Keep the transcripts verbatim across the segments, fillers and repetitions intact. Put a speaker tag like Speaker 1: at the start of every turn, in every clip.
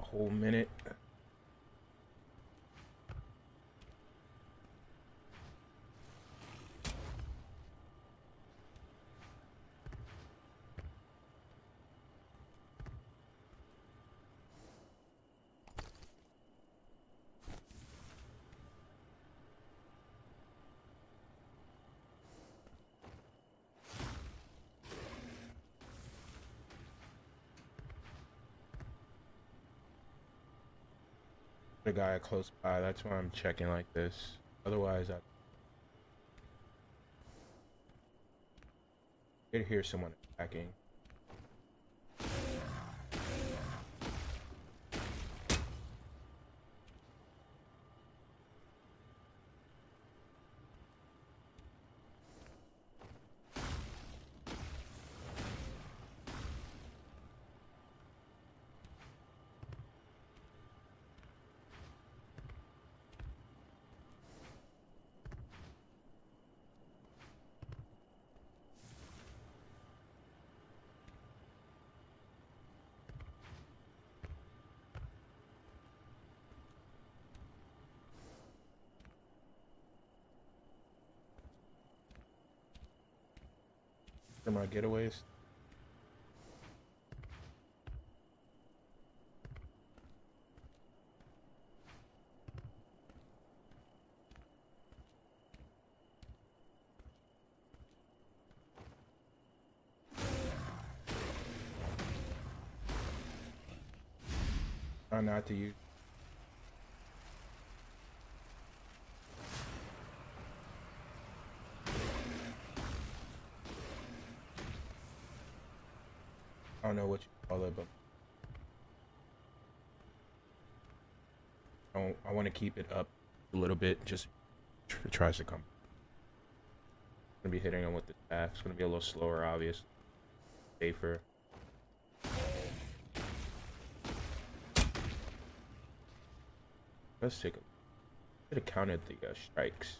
Speaker 1: whole minute. The guy close by. That's why I'm checking like this. Otherwise, I could hear someone attacking. For my getaways. Try not to use. I don't know what you call it, but I, don't, I want to keep it up a little bit. Just tr it tries to come. Gonna be hitting him with the staff. It's gonna be a little slower, obvious. Safer. Let's take a. Should have counted the uh, strikes.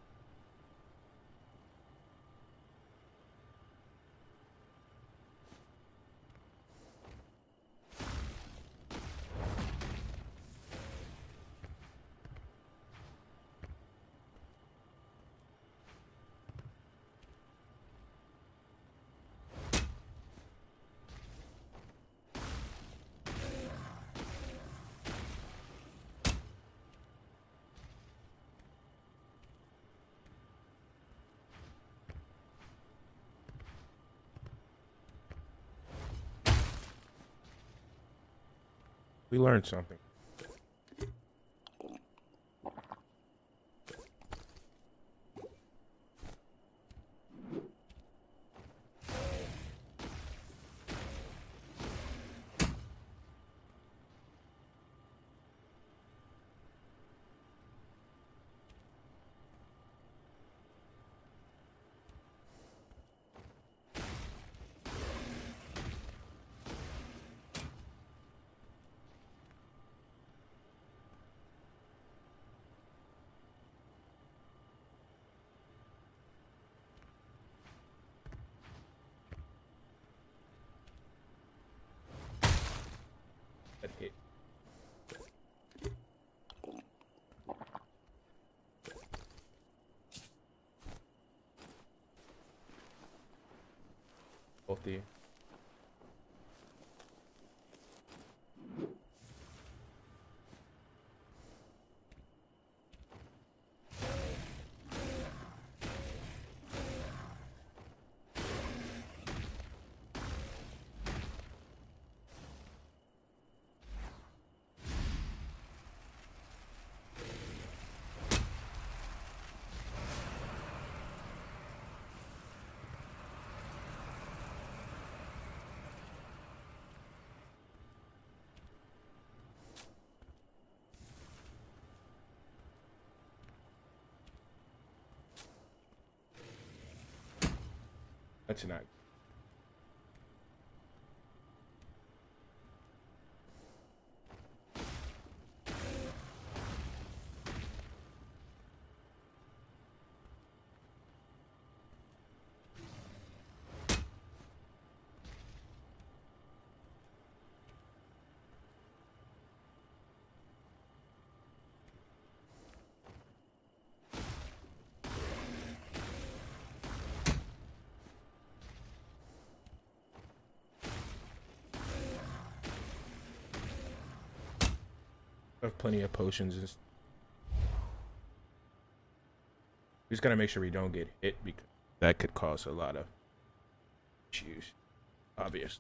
Speaker 1: We learned something. That hit. Both of you. That's not. I have plenty of potions. And we just gotta make sure we don't get hit because that could cause a lot of issues. Obvious.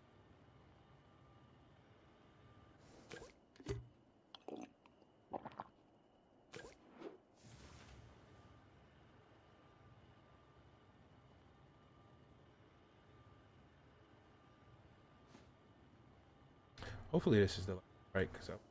Speaker 1: Hopefully this is the right because I